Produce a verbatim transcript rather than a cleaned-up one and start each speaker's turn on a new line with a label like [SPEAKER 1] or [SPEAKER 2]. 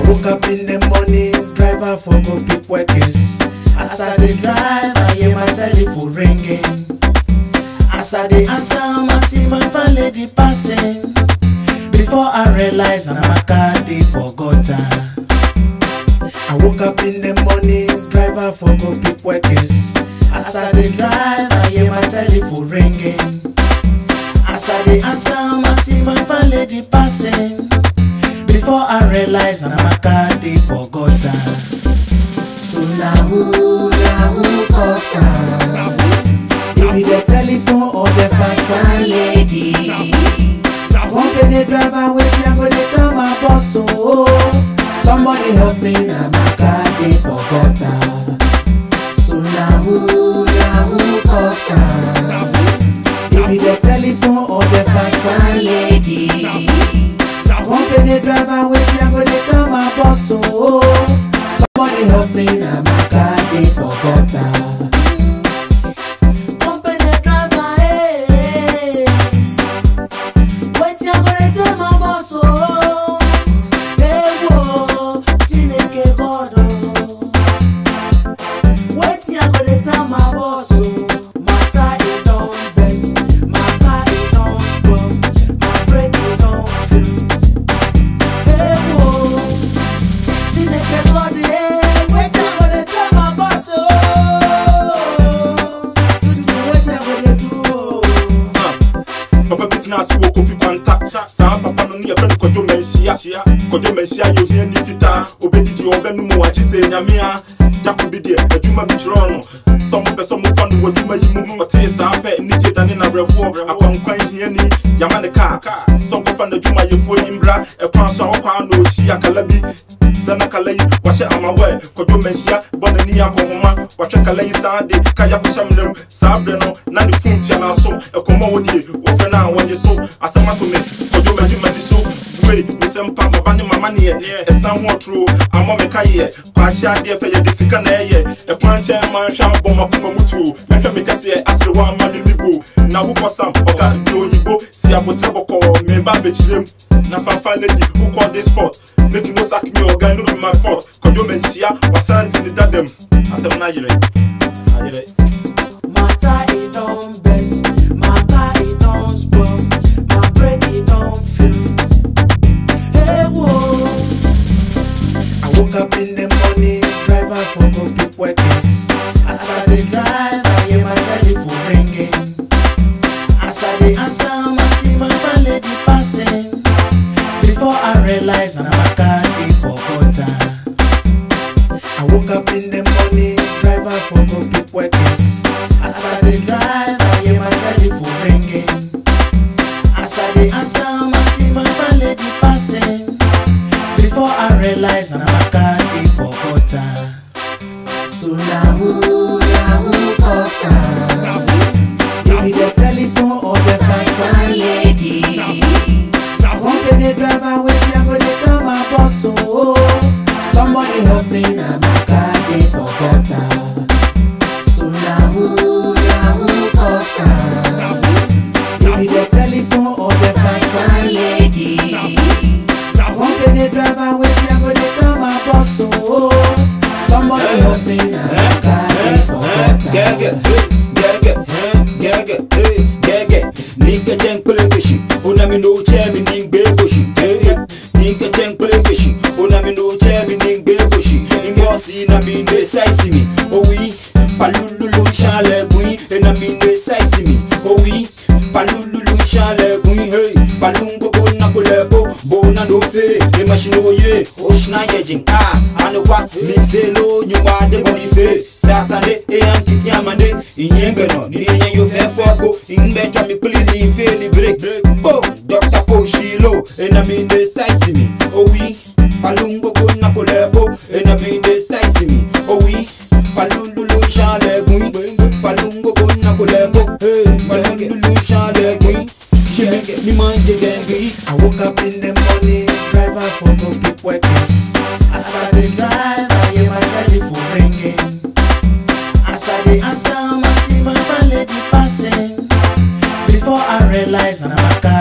[SPEAKER 1] woke up in the morning, driver for go pick workers. As I dey drive, I hear my telephone ringing. As I dey answer, I see my fine lady passing. Before I realize, I'm a car they forgot her. I woke up in the morning, driver for go pick workers. As I dey drive, I hear my telephone ringing. As I dey answer, I see my fine lady passing. Before I realize, I'm a car they forgot her. So now who, now who calls her? It be the telephone or the fine fine lady. Company driver, wait till I go to tell my boss. Oh, somebody help me, now my car they forgot her. So now who, now who calls her? It be the telephone or the fine fine lady. Company driver, wait till I go to tell my boss. Oh, somebody help me, now my car they forgot her. Company driver, hey, wait till I go to tell my boss. Oh, hey whoa, Chineke God. Wait till I go to tell my boss. Oh, my tie it done best, my car it done spoil, my bread it done fill. Hey whoa, Chineke God, hey, wait till I go to tell my boss. Oh, Tutu, wait till I go to do. Oh.
[SPEAKER 2] Papa bitina si wo kofi kwanta sa papa no ne yefre kojo menhia kojo menhia yo hia ni fita obedidi obenu mu agise nyamea jakobi de adwuma bitro no some person mo fa no wadwuma yi mu ote sa pe ni jedane na brefo akwankwan hia ni yama ne ka some papa na adwuma yefo yimbra e kwan so akwa na ohia kala bi sana kala yi wahye amawe kojo menhia bona ni akohoma wahwe kala yi sa de kaya ko hyamnam sa bre no na ne funtia na so e komo wodie ofe na wonye so asama to me kojo maji maji so we misempa mabane mama ne e san ho tro amo me kaye kwa chi ade fe ye disika na eye e kwanche man hwa boma kuma mutu mehwe me kase asre wa ma me mibo na wo kosam oga bi oyibo si abotre boko me ba be chirem na fafa lady who call this fault make you no sack me oga no be my fault kojo menhia wasanzi ni dadem asem na yire ayire.
[SPEAKER 1] My tie it on best, my car it on spoil, my bread it on fill. Hey whoa, I woke up in the morning, driver for go pick workers. As I dey drive, I hear my telephone ringing. As I dey answer, I see my fine lady passing. Before I realize, I'm a car they forgot her. I woke up in the morning, driver for go pick workers. As I dey drive, I hear my telephone ringing. As I dey answer, I see my fine lady passing. Before I realize, I'm a car they forgot her. So now who, now who calls her? It be the telephone or the fine fine lady. Company driver, wait till I go to tell my boss. Oh, somebody help me, now my car they forgot her. So now who, now who calls her? It be the telephone or the fine fine lady. Company driver, wait till I go to tell my boss. Oh, somebody help me, now my car they forgot her.
[SPEAKER 3] Gaga, gaga, gaga, hey, gaga. Nika jen plekeshi, unami no chemi ningbe boshi. Hey, nika jen plekeshi, unami no chemi ningbe boshi. Ingosi na mine saisi mi, oh oui. Palululu chale bui, na mine saisi mi, oh oui. Palululu chale bui, hey. Palungo bona kolebo, bona no fe. E machino ye, oshna yejing. Ah, anokwa mi felo nyuma de boni fe. Sasande e ankiti amande, inyembe no. Ni nye yo fe foko, ingbe cha mi pli ni fe ni break. Oh, Doctor Poshilo, e na mine saisi mi, oh oui. Palungo bona kolebo, e na mine saisi mi, oh oui. Palululu chale bui, palungo bona kolebo, hey. Palululu chale bui.
[SPEAKER 1] I woke up in the morning, driver for go pick workers. As I dey drive, I hear my telephone ringing. As I dey answer, I see my fine lady passing. Before I realize, I'm a car